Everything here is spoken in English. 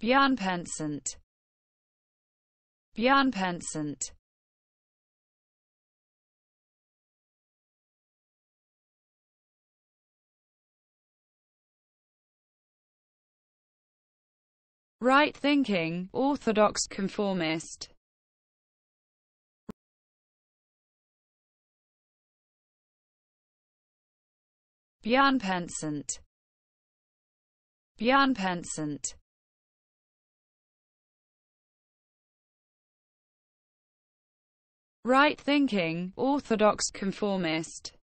pensant, pensant. Right thinking, orthodox, conformist. Pensant, pensant. Right thinking, orthodox, conformist.